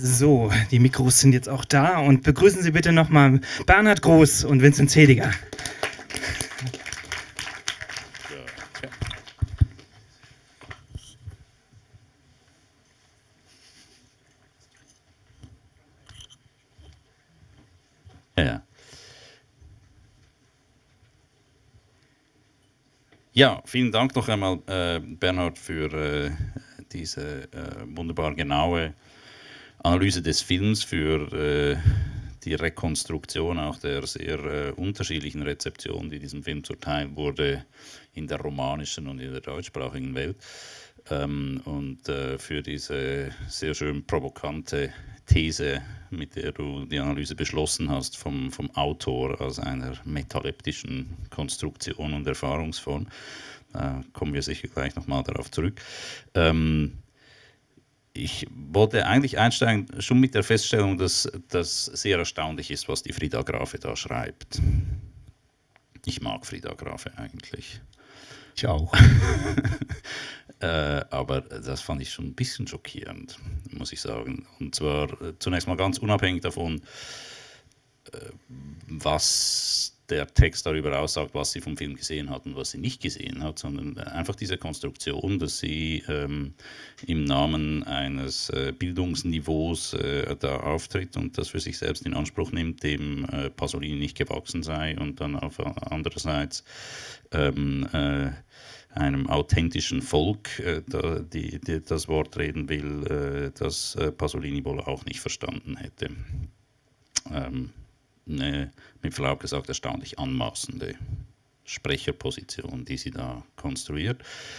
So, die Mikros sind jetzt auch da und begrüßen Sie bitte nochmal Bernhard Groß und Vincent Zediger. Ja, vielen Dank noch einmal, Bernhard, für diese wunderbar genaue Analyse des Films, für die Rekonstruktion auch der sehr unterschiedlichen Rezeption, die diesem Film zuteil wurde in der romanischen und in der deutschsprachigen Welt. Und für diese sehr schön provokante These, mit der du die Analyse beschlossen hast, vom Autor als einer metaleptischen Konstruktion und Erfahrungsform. Kommen wir sicher gleich nochmal darauf zurück. Ich wollte eigentlich einsteigen schon mit der Feststellung, dass das sehr erstaunlich ist, was die Frida Grave da schreibt. Ich mag Frida Grave eigentlich. Ich auch. Aber das fand ich schon ein bisschen schockierend, muss ich sagen. Und zwar zunächst mal ganz unabhängig davon, was der Text darüber aussagt, was sie vom Film gesehen hat und was sie nicht gesehen hat, sondern einfach diese Konstruktion, dass sie im Namen eines Bildungsniveaus da auftritt und das für sich selbst in Anspruch nimmt, dem Pasolini nicht gewachsen sei und dann auf andererseits einem authentischen Volk das Wort reden will, das Pasolini wohl auch nicht verstanden hätte. Eine, mit Verlaub gesagt, erstaunlich anmaßende Sprecherposition, die sie da konstruiert.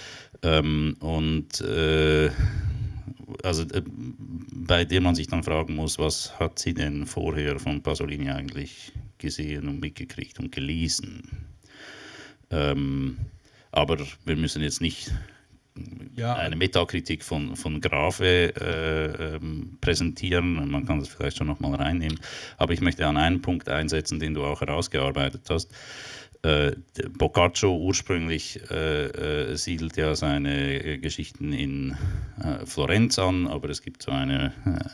Bei der man sich dann fragen muss, was hat sie denn vorher von Pasolini eigentlich gesehen und mitgekriegt und gelesen? Aber wir müssen jetzt nicht eine Metakritik von Grave präsentieren. Man kann das vielleicht schon nochmal reinnehmen. Aber ich möchte an einen Punkt einsetzen, den du auch herausgearbeitet hast. Boccaccio ursprünglich siedelt ja seine Geschichten in Florenz an, aber es gibt so eine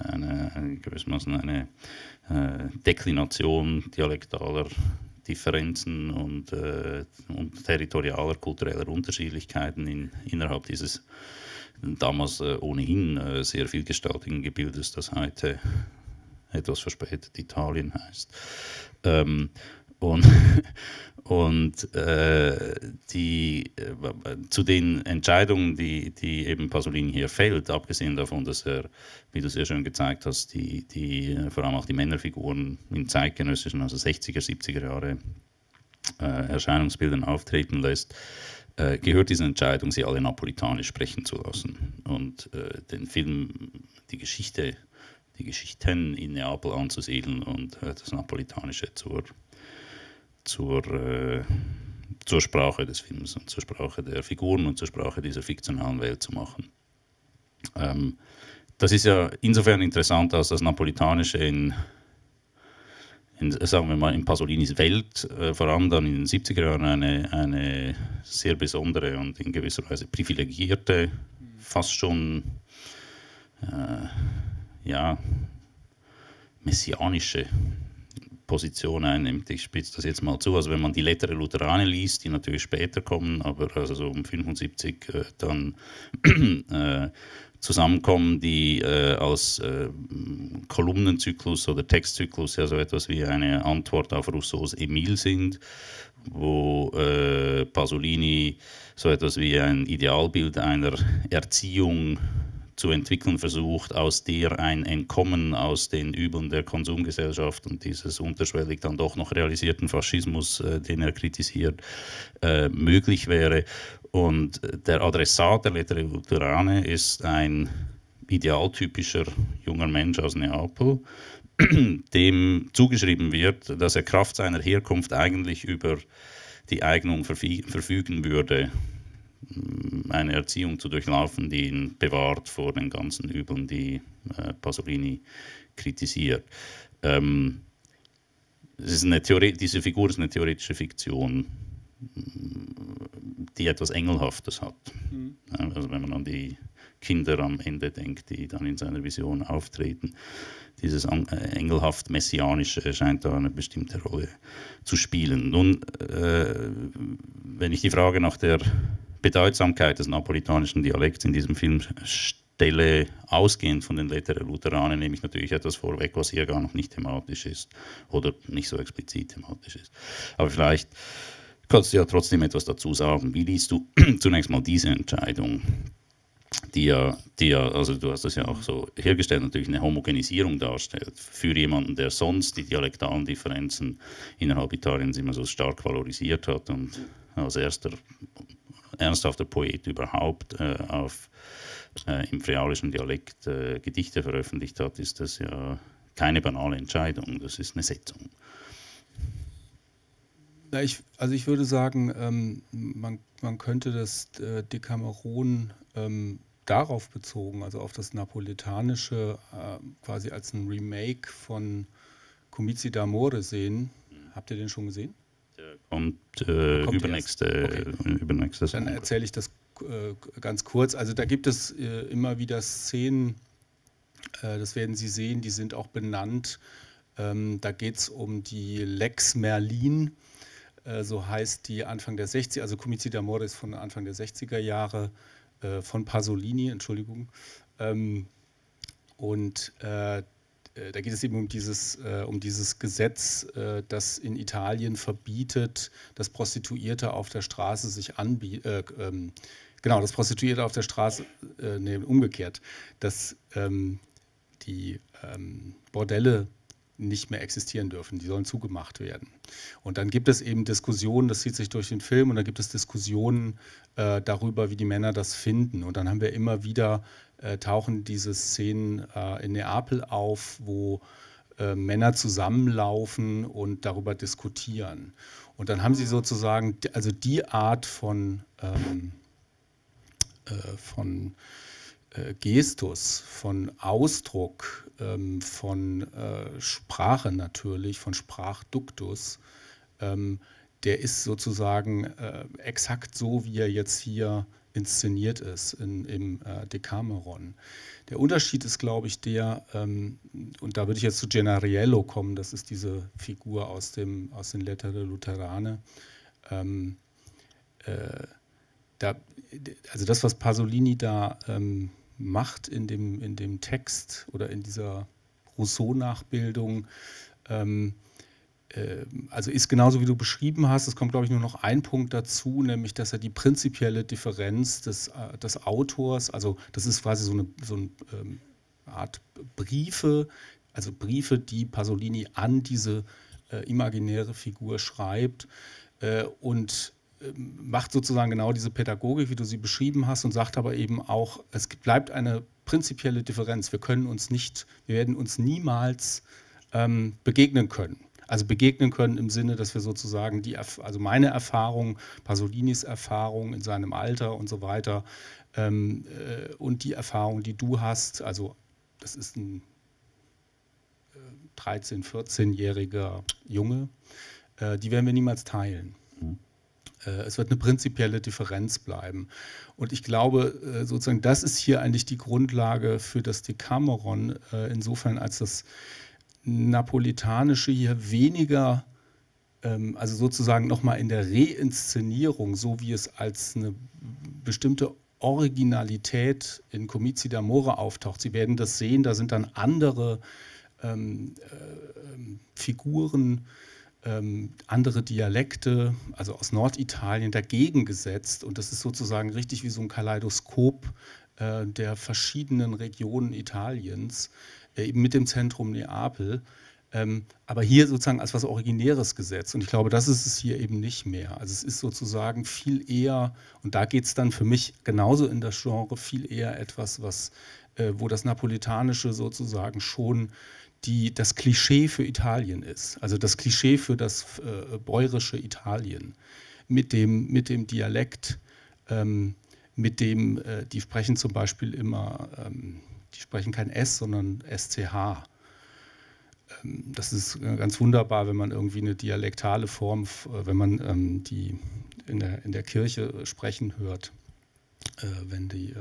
Deklination dialektaler Differenzen und territorialer, kultureller Unterschiedlichkeiten innerhalb dieses damals ohnehin sehr vielgestaltigen Gebildes, das heute etwas verspätet Italien heißt. Zu den Entscheidungen, die eben Pasolini hier fällt, abgesehen davon, dass er, wie du sehr schön gezeigt hast, vor allem auch die Männerfiguren in zeitgenössischen, also 60er, 70er Jahre Erscheinungsbildern auftreten lässt, gehört diese Entscheidung, sie alle napolitanisch sprechen zu lassen und den Film, die Geschichten in Neapel anzusiedeln und das Napolitanische zur Sprache des Films und zur Sprache der Figuren und zur Sprache dieser fiktionalen Welt zu machen. Das ist ja insofern interessant, als das Napolitanische sagen wir mal, in Pasolinis Welt, vor allem dann in den 70er Jahren eine sehr besondere und in gewisser Weise privilegierte, fast schon messianische Position einnimmt. Ich spitze das jetzt mal zu. Also wenn man die Lettere Lutheraner liest, die natürlich später kommen, aber also so um 75 dann zusammenkommen, die als Kolumnenzyklus oder Textzyklus ja so etwas wie eine Antwort auf Rousseaus Emile sind, wo Pasolini so etwas wie ein Idealbild einer Erziehung zu entwickeln versucht, aus der ein Entkommen aus den Übeln der Konsumgesellschaft und dieses unterschwellig dann doch noch realisierten Faschismus, den er kritisiert, möglich wäre. Und der Adressat der Lettere Lutheraner ist ein idealtypischer junger Mensch aus Neapel, dem zugeschrieben wird, dass er Kraft seiner Herkunft eigentlich über die Eignung verfügen würde, eine Erziehung zu durchlaufen, die ihn bewahrt vor den ganzen Übeln, die Pasolini kritisiert. Diese Figur ist eine theoretische Fiktion, die etwas Engelhaftes hat. Also wenn man an die Kinder am Ende denkt, die dann in seiner Vision auftreten. Dieses engelhaft Messianische scheint da eine bestimmte Rolle zu spielen. Nun, wenn ich die Frage nach der Bedeutsamkeit des napolitanischen Dialekts in diesem Film stelle, ausgehend von den Lettere Lutheranen, nehme ich natürlich etwas vorweg, was hier gar noch nicht thematisch ist oder nicht so explizit thematisch ist. Aber vielleicht kannst du ja trotzdem etwas dazu sagen. Wie liest du zunächst mal diese Entscheidung, die ja, also du hast das ja auch so hergestellt, natürlich eine Homogenisierung darstellt für jemanden, der sonst die dialektalen Differenzen innerhalb Italiens immer so stark valorisiert hat und als ernsthafter Poet überhaupt im friaulischen Dialekt Gedichte veröffentlicht hat, ist das ja keine banale Entscheidung, das ist eine Setzung. Ja, ich würde sagen, man könnte das Decameron darauf bezogen, also auf das Napolitanische, quasi als ein Remake von Comizi d'Amore sehen. Habt ihr den schon gesehen? Der kommt übernächstes Dann erzähle ich das ganz kurz. Also da gibt es immer wieder Szenen, das werden Sie sehen, die sind auch benannt. Da geht es um die Lex Merlin. So heißt die Anfang der 60er, also Comizi d'Amore ist von Anfang der 60er Jahre, von Pasolini, Entschuldigung. Und da geht es eben um dieses Gesetz, das in Italien verbietet, dass Prostituierte auf der Straße sich anbieten, dass Prostituierte auf der Straße, umgekehrt, dass die Bordelle nicht mehr existieren dürfen, die sollen zugemacht werden. Und dann gibt es eben Diskussionen, das zieht sich durch den Film, und dann gibt es Diskussionen darüber, wie die Männer das finden. Und dann haben wir immer wieder, tauchen diese Szenen in Neapel auf, wo Männer zusammenlaufen und darüber diskutieren. Und dann haben sie sozusagen, also die Art von Gestus, von Ausdruck, von Sprache natürlich, von Sprachduktus, der ist sozusagen exakt so, wie er jetzt hier inszeniert ist im Decameron. Der Unterschied ist, glaube ich, und da würde ich jetzt zu Gennariello kommen, das ist diese Figur aus den Lettere Luterane, also das, was Pasolini da macht in dem Text oder in dieser Rousseau-Nachbildung, also ist genauso, wie du beschrieben hast. Es kommt, glaube ich, nur noch ein Punkt dazu, nämlich, dass er die prinzipielle Differenz des Autors, also das ist quasi so eine Art Briefe, also Briefe, die Pasolini an diese imaginäre Figur schreibt und macht sozusagen genau diese Pädagogik, wie du sie beschrieben hast, und sagt aber eben auch, es bleibt eine prinzipielle Differenz. Wir werden uns niemals begegnen können. Also begegnen können im Sinne, dass wir sozusagen also meine Erfahrung, Pasolinis Erfahrung in seinem Alter und so weiter und die Erfahrung, die du hast, also das ist ein 13-, 14-jähriger Junge, die werden wir niemals teilen. Es wird eine prinzipielle Differenz bleiben. Und ich glaube, sozusagen, das ist hier eigentlich die Grundlage für das Decameron, insofern als das Napolitanische hier weniger, also sozusagen nochmal in der Reinszenierung, so wie es als eine bestimmte Originalität in Comizi d'Amore auftaucht. Sie werden das sehen, da sind dann andere Figuren, andere Dialekte, also aus Norditalien, dagegen gesetzt. Und das ist sozusagen richtig wie so ein Kaleidoskop der verschiedenen Regionen Italiens, eben mit dem Zentrum Neapel. Aber hier sozusagen als was Originäres gesetzt. Und ich glaube, das ist es hier eben nicht mehr. Also es ist sozusagen viel eher, und da geht es dann für mich genauso in das Genre, viel eher etwas, wo das Napolitanische sozusagen schon das Klischee für Italien ist, also das Klischee für das bäuerische Italien mit dem Dialekt, die sprechen zum Beispiel immer, die sprechen kein S, sondern SCH. Das ist ganz wunderbar, wenn man irgendwie eine dialektale Form, wenn man die in der Kirche sprechen hört. wenn die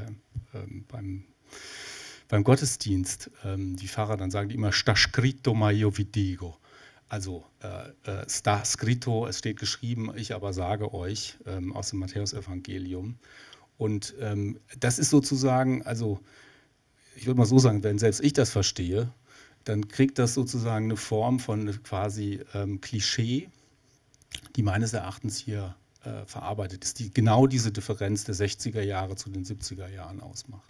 beim Gottesdienst die Pfarrer dann sagen die immer sta scritto ma io vi dico. Also sta scritto, es steht geschrieben, ich aber sage euch, aus dem Matthäusevangelium. Und das ist sozusagen, also ich würde mal so sagen, wenn selbst ich das verstehe, dann kriegt das sozusagen eine Form von quasi Klischee, die meines Erachtens hier verarbeitet ist, die genau diese Differenz der 60er Jahre zu den 70er Jahren ausmacht.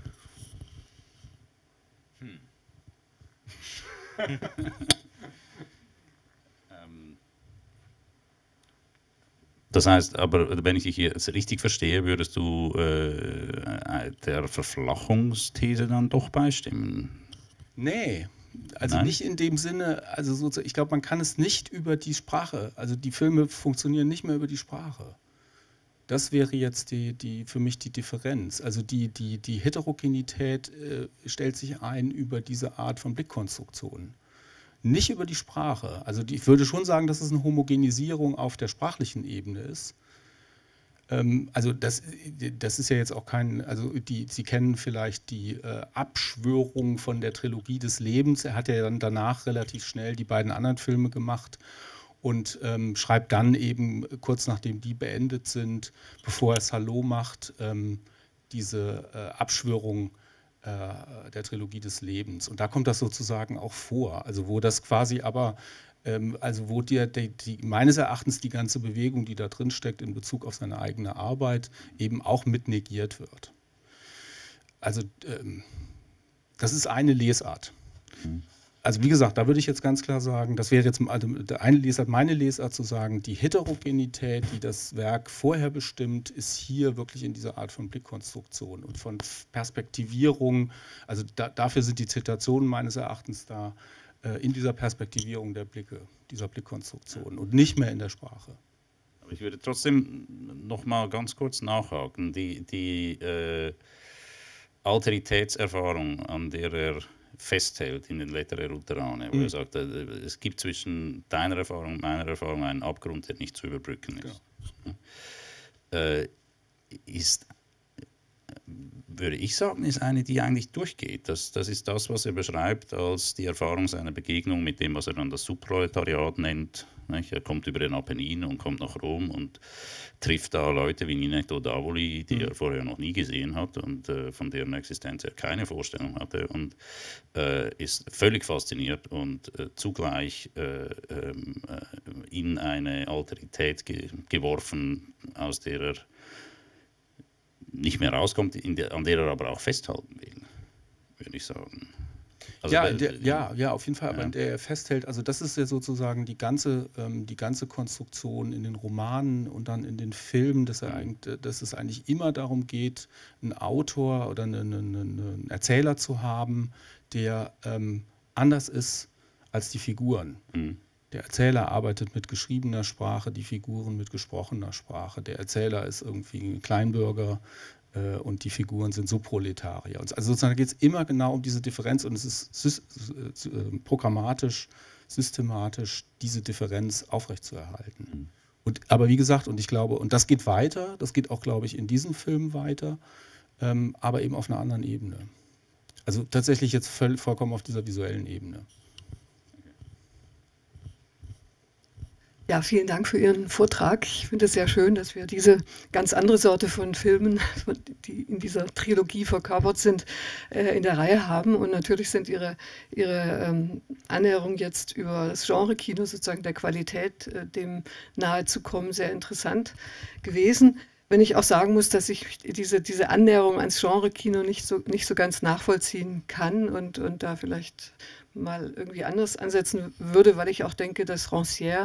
Das heißt, aber wenn ich dich jetzt richtig verstehe, würdest du der Verflachungsthese dann doch beistimmen? Nee, also Nein? nicht in dem Sinne, also sozusagen, ich glaube, man kann es nicht über die Sprache, also die Filme funktionieren nicht mehr über die Sprache. Das wäre jetzt für mich die Differenz. Also die Heterogenität stellt sich ein über diese Art von Blickkonstruktion. Nicht über die Sprache. Also ich würde schon sagen, dass es eine Homogenisierung auf der sprachlichen Ebene ist. Also das ist ja jetzt auch kein, also Sie kennen vielleicht die Abschwörung von der Trilogie des Lebens. Er hat ja dann danach relativ schnell die beiden anderen Filme gemacht und schreibt dann eben kurz nachdem die beendet sind, bevor er Salò macht, diese Abschwörung der Trilogie des Lebens. Und da kommt das sozusagen auch vor. Also wo das quasi aber, also wo meines Erachtens die ganze Bewegung, die da drin steckt in Bezug auf seine eigene Arbeit, eben auch mit negiert wird. Also das ist eine Lesart. Also wie gesagt, da würde ich jetzt ganz klar sagen, das wäre jetzt eine Lesart, meine Lesart zu sagen, die Heterogenität, die das Werk vorher bestimmt, ist hier wirklich in dieser Art von Blickkonstruktion und von Perspektivierung. Also dafür sind die Zitationen meines Erachtens da, in dieser Perspektivierung der Blicke, dieser Blickkonstruktion und nicht mehr in der Sprache. Aber ich würde trotzdem noch mal ganz kurz nachhaken. Die Alteritätserfahrung, an der er festhält in den Lettere Lutherane, wo er sagt, es gibt zwischen deiner Erfahrung und meiner Erfahrung einen Abgrund, der nicht zu überbrücken ist. Ja. Ist, würde ich sagen, ist eine, die eigentlich durchgeht. Das ist das, was er beschreibt als die Erfahrung seiner Begegnung mit dem, was er dann das Subproletariat nennt. Er kommt über den Apennin und kommt nach Rom und trifft da Leute wie Ninetto Davoli, die er vorher noch nie gesehen hat und von deren Existenz er keine Vorstellung hatte und ist völlig fasziniert und zugleich in eine Alterität geworfen, aus der er nicht mehr rauskommt, an der er aber auch festhalten will, würde ich sagen. Also ja, auf jeden Fall, aber in der er festhält, also das ist ja sozusagen die ganze Konstruktion in den Romanen und dann in den Filmen, dass es eigentlich immer darum geht, einen Autor oder einen Erzähler zu haben, der anders ist als die Figuren. Der Erzähler arbeitet mit geschriebener Sprache, die Figuren mit gesprochener Sprache. Der Erzähler ist irgendwie ein Kleinbürger und die Figuren sind Subproletarier. Also sozusagen geht es immer genau um diese Differenz und es ist programmatisch, systematisch, diese Differenz aufrechtzuerhalten. Aber wie gesagt, und ich glaube, und das geht weiter, das geht auch, glaube ich, in diesem Film weiter, aber eben auf einer anderen Ebene. Also tatsächlich jetzt vollkommen auf dieser visuellen Ebene. Ja, vielen Dank für Ihren Vortrag. Ich finde es sehr schön, dass wir diese ganz andere Sorte von Filmen, die in dieser Trilogie verkörpert sind, in der Reihe haben. Und natürlich sind Ihre Annäherung jetzt über das Genre-Kino, sozusagen der Qualität, dem nahe zu kommen, sehr interessant gewesen. Wenn ich auch sagen muss, dass ich diese Annäherung ans Genre-Kino nicht so ganz nachvollziehen kann und da vielleicht mal irgendwie anders ansetzen würde, weil ich auch denke, dass Rancière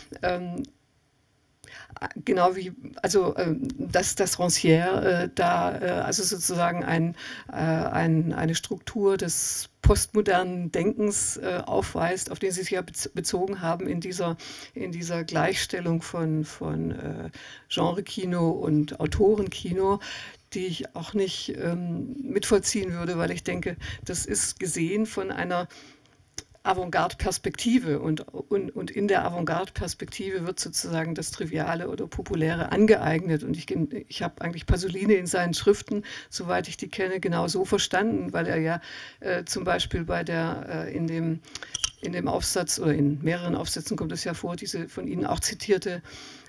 genau wie, also dass Rancière also sozusagen eine Struktur des postmodernen Denkens aufweist, auf den Sie sich ja bezogen haben in dieser Gleichstellung von Genre-Kino und Autorenkino, die ich auch nicht mitvollziehen würde, weil ich denke, das ist gesehen von einer Avantgarde-Perspektive und in der Avantgarde-Perspektive wird sozusagen das Triviale oder Populäre angeeignet und ich habe eigentlich Pasolini in seinen Schriften, soweit ich die kenne, genau so verstanden, weil er ja zum Beispiel in dem Aufsatz oder in mehreren Aufsätzen kommt es ja vor, diese von Ihnen auch zitierte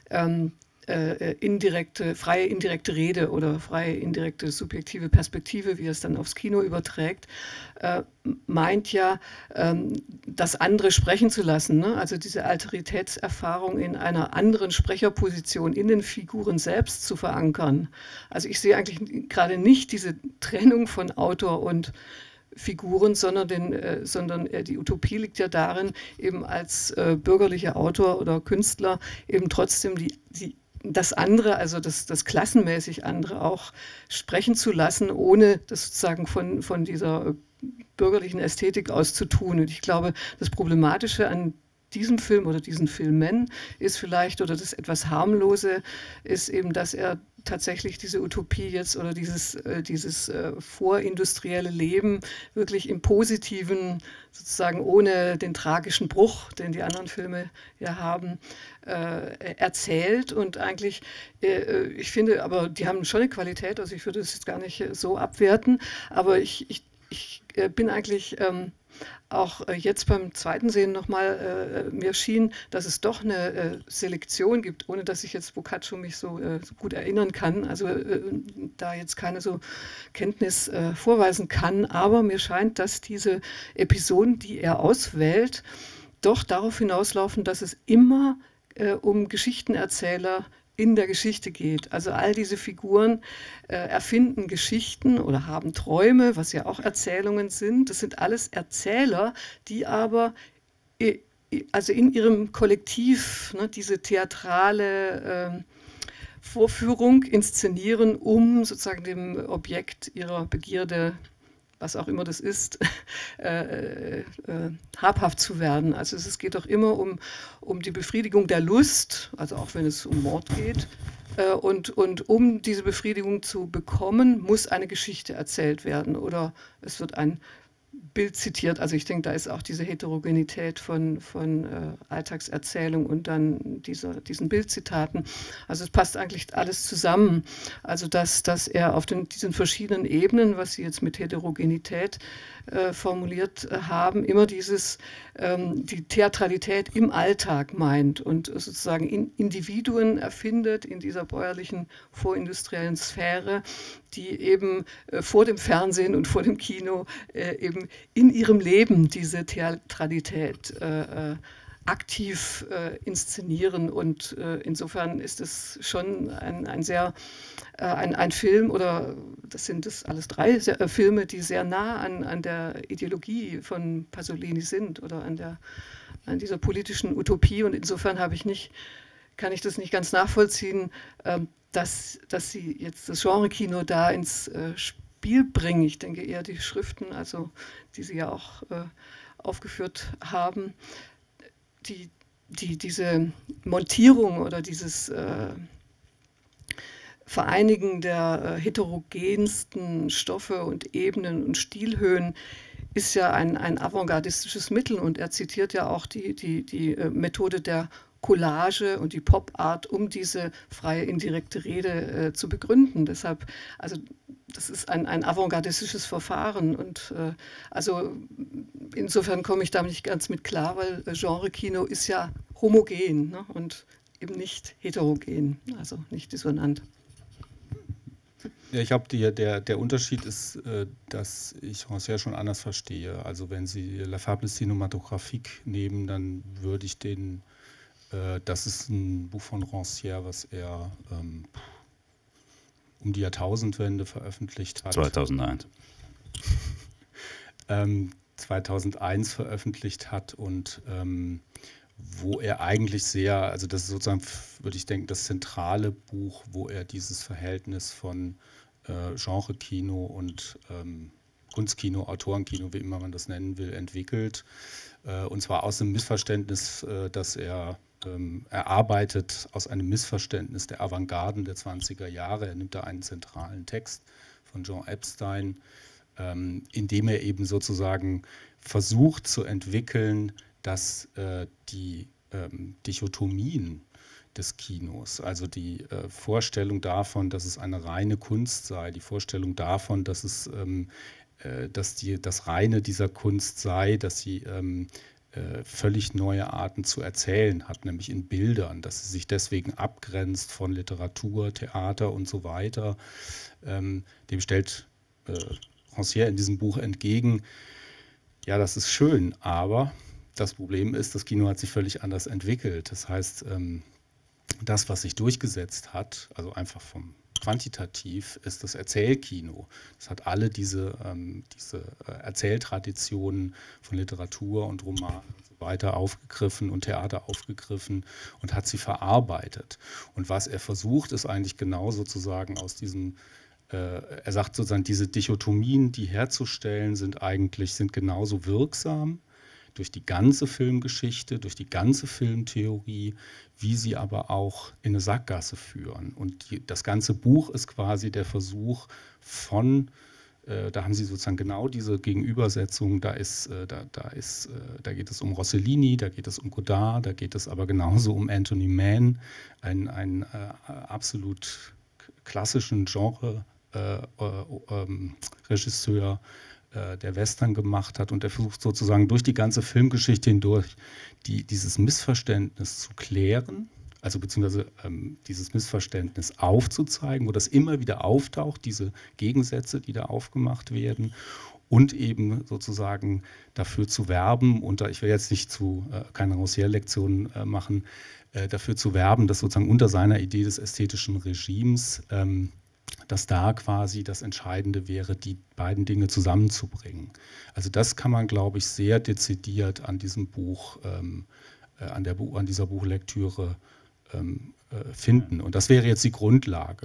freie indirekte Rede oder freie indirekte subjektive Perspektive, wie er es dann aufs Kino überträgt, meint ja, das andere sprechen zu lassen, ne? Also diese Alteritätserfahrung in einer anderen Sprecherposition in den Figuren selbst zu verankern. Also ich sehe eigentlich gerade nicht diese Trennung von Autor und Figuren, sondern die Utopie liegt ja darin, eben als bürgerlicher Autor oder Künstler eben trotzdem das andere, also das klassenmäßig andere auch sprechen zu lassen, ohne das sozusagen von dieser bürgerlichen Ästhetik aus zu tun. Und ich glaube, das Problematische an diesem Film oder diesen Filmen ist vielleicht, oder das etwas Harmlose, ist eben, dass er tatsächlich diese Utopie jetzt oder dieses vorindustrielle Leben wirklich im Positiven, sozusagen ohne den tragischen Bruch, den die anderen Filme ja haben, erzählt. Und eigentlich, ich finde, aber die haben schon eine Qualität, also ich würde es jetzt gar nicht so abwerten, aber ich bin eigentlich auch jetzt beim zweiten Sehen nochmal mir schien, dass es doch eine Selektion gibt, ohne dass ich jetzt Boccaccio mich so gut erinnern kann, also da jetzt keine so Kenntnis vorweisen kann, aber mir scheint, dass diese Episoden, die er auswählt, doch darauf hinauslaufen, dass es immer um Geschichtenerzähler in der Geschichte geht. Also all diese Figuren erfinden Geschichten oder haben Träume, was ja auch Erzählungen sind. Das sind alles Erzähler, die aber also in ihrem Kollektiv, ne, diese theatrale Vorführung inszenieren, um sozusagen dem Objekt ihrer Begierde, was auch immer das ist, habhaft zu werden. Also es geht doch immer um die Befriedigung der Lust, also auch wenn es um Mord geht. Und um diese Befriedigung zu bekommen, muss eine Geschichte erzählt werden oder es wird ein Bild zitiert. Also ich denke, da ist auch diese Heterogenität von Alltagserzählung und dann diesen Bildzitaten. Also es passt eigentlich alles zusammen. Also dass er auf diesen verschiedenen Ebenen, was Sie jetzt mit Heterogenität formuliert haben, immer die Theatralität im Alltag meint und sozusagen Individuen erfindet in dieser bäuerlichen vorindustriellen Sphäre, die eben vor dem Fernsehen und vor dem Kino eben in ihrem Leben diese Theatralität aktiv inszenieren. Und insofern ist es schon ein Film, oder das sind alles drei Filme, die sehr nah an der Ideologie von Pasolini sind oder an dieser politischen Utopie. Und insofern kann ich das nicht ganz nachvollziehen, dass Sie jetzt das Genre-Kino da ins Spiel bringen. Ich denke eher die Schriften, also die Sie ja auch aufgeführt haben, diese Montierung oder dieses Vereinigen der heterogensten Stoffe und Ebenen und Stilhöhen ist ja ein avantgardistisches Mittel und er zitiert ja auch die Methode der Collage und die Pop-Art, um diese freie indirekte Rede zu begründen. Deshalb, also das ist ein avantgardistisches Verfahren und also insofern komme ich damit nicht ganz mit klar, weil Genre-Kino ist ja homogen, ne, und eben nicht heterogen, also nicht dissonant. Ja, ich glaube, der Unterschied ist, dass ich Rancière schon anders verstehe. Also wenn Sie La Fable Cinématographique nehmen, dann würde ich das ist ein Buch von Rancière, was er um die Jahrtausendwende veröffentlicht hat. 2001. 2001 veröffentlicht hat und wo er eigentlich also das ist sozusagen, würde ich denken, das zentrale Buch, wo er dieses Verhältnis von Genre-Kino und Kunstkino, Autorenkino, wie immer man das nennen will, entwickelt. Und zwar aus einem Missverständnis, das er arbeitet aus einem Missverständnis der Avantgarden der 20er Jahre. Er nimmt da einen zentralen Text von Jean Epstein, indem er eben sozusagen versucht zu entwickeln, dass die Dichotomien des Kinos, also die Vorstellung davon, dass es eine reine Kunst sei, die Vorstellung davon, dass es das Reine dieser Kunst sei, dass sie völlig neue Arten zu erzählen hat, nämlich in Bildern, dass sie sich deswegen abgrenzt von Literatur, Theater und so weiter. Dem stellt Rancière in diesem Buch entgegen, ja, das ist schön, aber das Problem ist, das Kino hat sich völlig anders entwickelt. Das heißt, das, was sich durchgesetzt hat, also einfach vom quantitativ, ist das Erzählkino. Das hat alle diese Erzähltraditionen von Literatur und Roman und so weiter aufgegriffen und Theater aufgegriffen und hat sie verarbeitet. Und was er versucht, ist eigentlich genau sozusagen aus diesem, er sagt sozusagen, diese Dichotomien, die herzustellen, sind genauso wirksam durch die ganze Filmgeschichte, durch die ganze Filmtheorie, wie sie aber auch in eine Sackgasse führen. Und das ganze Buch ist quasi der Versuch von, da haben Sie sozusagen genau diese Gegenübersetzung, da geht es um Rossellini, da geht es um Godard, da geht es aber genauso um Anthony Mann, einen absolut klassischen Genre-Regisseur, der Western gemacht hat, und er versucht sozusagen durch die ganze Filmgeschichte hindurch dieses Missverständnis zu klären, also beziehungsweise dieses Missverständnis aufzuzeigen, wo das immer wieder auftaucht, diese Gegensätze, die da aufgemacht werden, und eben sozusagen dafür zu werben, und ich will jetzt nicht keine Rancière-Lektion machen, dafür zu werben, dass sozusagen unter seiner Idee des ästhetischen Regimes dass da quasi das Entscheidende wäre, die beiden Dinge zusammenzubringen. Also das kann man, glaube ich, sehr dezidiert an diesem Buch, an dieser Buchlektüre finden. Und das wäre jetzt die Grundlage.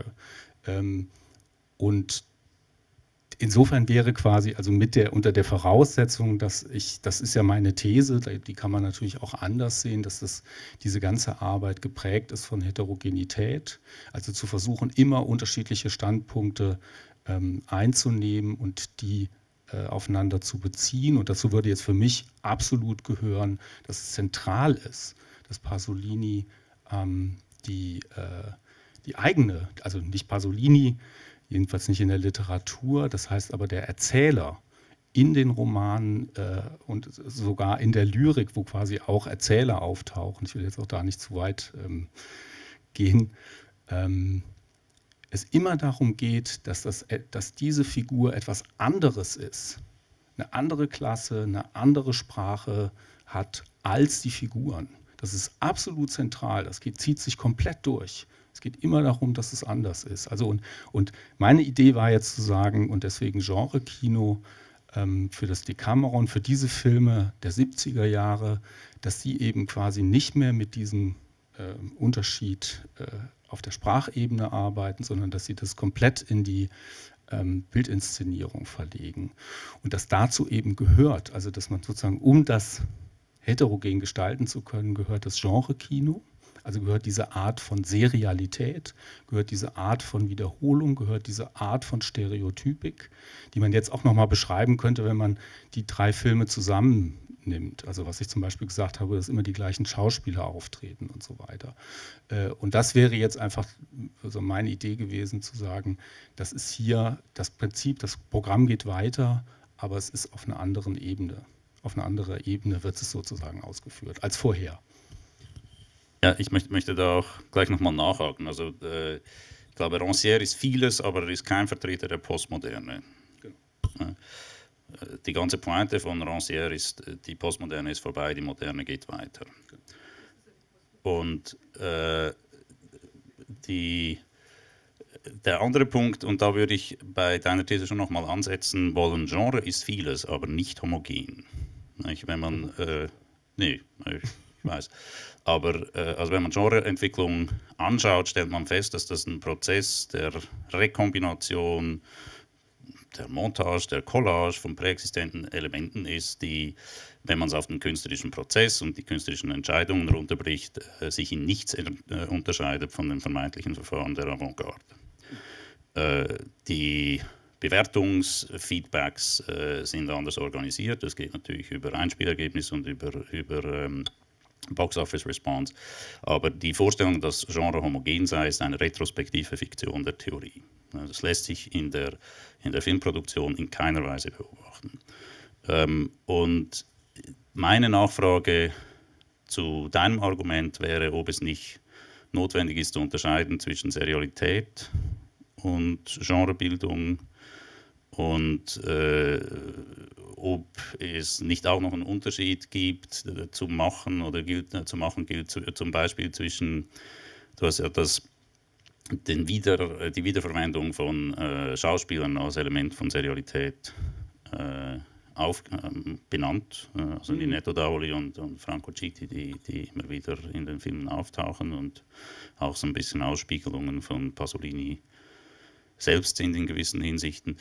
Und insofern wäre quasi, also unter der Voraussetzung, das ist ja meine These, die kann man natürlich auch anders sehen, dass diese ganze Arbeit geprägt ist von Heterogenität, also zu versuchen, immer unterschiedliche Standpunkte einzunehmen und die aufeinander zu beziehen. Und dazu würde jetzt für mich absolut gehören, dass es zentral ist, dass Pasolini die eigene, also nicht Pasolini, jedenfalls nicht in der Literatur, das heißt aber der Erzähler in den Romanen und sogar in der Lyrik, wo quasi auch Erzähler auftauchen, ich will jetzt auch da nicht zu weit gehen, es immer darum geht, dass diese Figur etwas anderes ist, eine andere Klasse, eine andere Sprache hat als die Figuren. Das ist absolut zentral, das zieht sich komplett durch. Es geht immer darum, dass es anders ist. Also und meine Idee war jetzt zu sagen, und deswegen Genre-Kino für das Decameron, für diese Filme der 70er Jahre, dass sie eben quasi nicht mehr mit diesem Unterschied auf der Sprachebene arbeiten, sondern dass sie das komplett in die Bildinszenierung verlegen. Und dass dazu eben gehört, also dass man sozusagen, um das heterogen gestalten zu können, gehört das Genre-Kino. Also gehört diese Art von Serialität, gehört diese Art von Wiederholung, gehört diese Art von Stereotypik, die man jetzt auch nochmal beschreiben könnte, wenn man die 3 Filme zusammennimmt. Also was ich zum Beispiel gesagt habe, dass immer die gleichen Schauspieler auftreten und so weiter. Und das wäre jetzt einfach also meine Idee gewesen, zu sagen, das ist hier das Prinzip, das Programm geht weiter, aber es ist auf einer anderen Ebene. Auf einer anderen Ebene wird es sozusagen ausgeführt als vorher. Ja, ich möchte da auch gleich nochmal nachhaken. Also ich glaube, Rancière ist vieles, aber er ist kein Vertreter der Postmoderne. Genau. Die ganze Pointe von Rancière ist, die Postmoderne ist vorbei, die Moderne geht weiter. Genau. Und der andere Punkt, und da würde ich bei deiner These schon nochmal ansetzen wollen, Genre ist vieles, aber nicht homogen. Wenn man, ich weiß. Aber also wenn man Genreentwicklung anschaut, stellt man fest, dass das ein Prozess der Rekombination, der Montage, der Collage von präexistenten Elementen ist, die, wenn man es auf den künstlerischen Prozess und die künstlerischen Entscheidungen runterbricht, sich in nichts unterscheidet von den vermeintlichen Verfahren der Avantgarde. Die Bewertungsfeedbacks sind anders organisiert. Das geht natürlich über Einspielergebnis und über Box-Office Response. Aber die Vorstellung, dass Genre homogen sei, ist eine retrospektive Fiktion der Theorie. Das lässt sich in der Filmproduktion in keiner Weise beobachten. Und meine Nachfrage zu deinem Argument wäre, ob es nicht notwendig ist zu unterscheiden zwischen Serialität und Genrebildung und ob es nicht auch noch einen Unterschied gibt zu machen oder gilt zum Beispiel zwischen, du hast ja die Wiederverwendung von Schauspielern als Element von Serialität benannt, also Ninetto Davoli und Franco Citti, die immer wieder in den Filmen auftauchen und auch so ein bisschen Ausspiegelungen von Pasolini selbst sind in gewissen Hinsichten.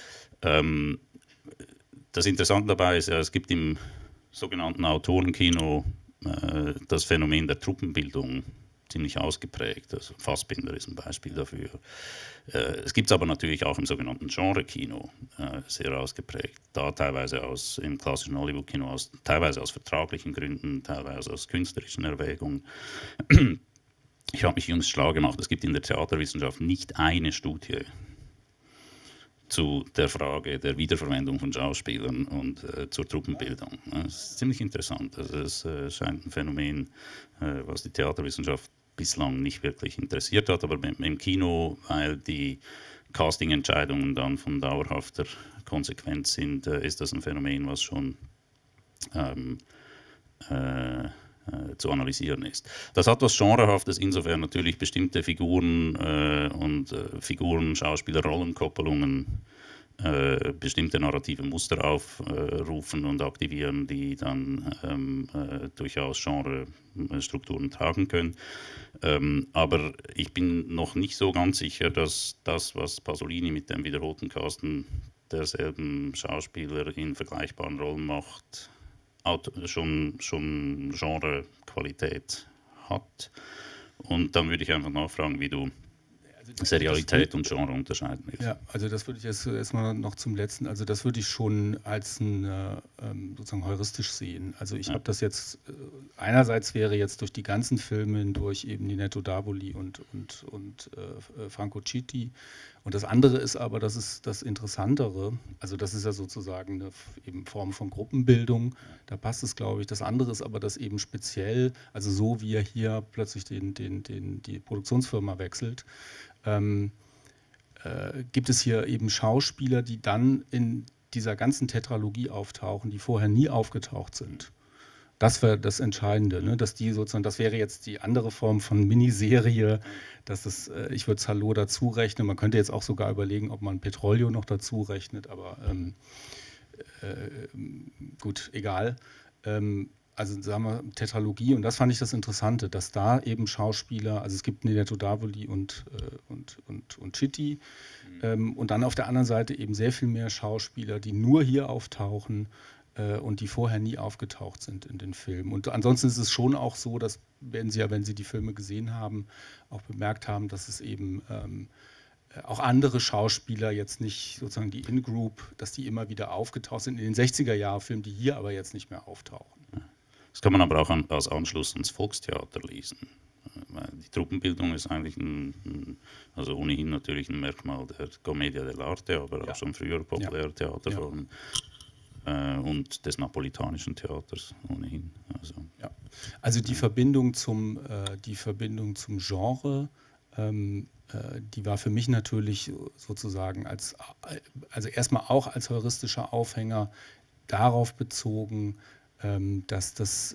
Das Interessante dabei ist ja, es gibt im sogenannten Autorenkino das Phänomen der Truppenbildung ziemlich ausgeprägt. Also Fassbinder ist ein Beispiel dafür. Es gibt es aber natürlich auch im sogenannten Genre-Kino sehr ausgeprägt. Da teilweise im klassischen Hollywood-Kino teilweise aus vertraglichen Gründen, teilweise aus künstlerischen Erwägungen. Ich habe mich jüngst schlau gemacht, es gibt in der Theaterwissenschaft nicht eine Studie zu der Frage der Wiederverwendung von Schauspielern und zur Truppenbildung. Das ist ziemlich interessant. Also es scheint ein Phänomen, was die Theaterwissenschaft bislang nicht wirklich interessiert hat, aber im Kino, weil die Castingentscheidungen dann von dauerhafter Konsequenz sind, ist das ein Phänomen, was schon zu analysieren ist. Das hat was Genrehaftes, insofern natürlich bestimmte Figuren Figuren, Schauspieler, Rollenkoppelungen bestimmte narrative Muster aufrufen und aktivieren, die dann durchaus Genrestrukturen tragen können. Aber ich bin noch nicht so ganz sicher, dass das, was Pasolini mit dem wiederholten Casten derselben Schauspieler in vergleichbaren Rollen macht, schon Genre-Qualität hat. Und dann würde ich einfach nachfragen, wie du Serialität und Genre unterscheiden willst. Ja, also das würde ich jetzt erstmal noch zum Letzten, also das würde ich schon als sozusagen heuristisch sehen. Also ich habe das jetzt, einerseits wäre jetzt durch die ganzen Filme hindurch eben Ninetto Davoli und Franco Citti. Und das andere ist aber, das ist das Interessantere, also das ist ja sozusagen eine eben Form von Gruppenbildung, da passt es, glaube ich. Das andere ist aber, dass eben speziell, also so wie er hier plötzlich die Produktionsfirma wechselt, gibt es hier eben Schauspieler, die dann in dieser ganzen Tetralogie auftauchen, die vorher nie aufgetaucht sind. Das wäre das Entscheidende, ne? Dass die sozusagen, das wäre jetzt die andere Form von Miniserie, ich würde Salò dazu rechnen, man könnte jetzt auch sogar überlegen, ob man Petrolio noch dazu rechnet, aber gut, egal. Also sagen wir Tetralogie, und das fand ich das Interessante, dass da eben Schauspieler, also es gibt Ninetto Davoli und Citti, und dann auf der anderen Seite eben sehr viel mehr Schauspieler, die nur hier auftauchen und die vorher nie aufgetaucht sind in den Filmen. Und ansonsten ist es schon auch so, dass werden Sie ja, wenn Sie die Filme gesehen haben, auch bemerkt haben, dass es eben auch andere Schauspieler jetzt nicht, sozusagen die In-Group, dass die immer wieder aufgetaucht sind in den 60er-Jahre-Filmen, die hier aber jetzt nicht mehr auftauchen. Das kann man aber auch als Anschluss ans Volkstheater lesen. Die Truppenbildung ist eigentlich also ohnehin natürlich ein Merkmal der Commedia dell'arte, aber auch schon früher populäre Theaterformen und des napolitanischen Theaters ohnehin. Also die Verbindung zum Genre, die war für mich natürlich sozusagen also erstmal auch als heuristischer Aufhänger darauf bezogen, dass das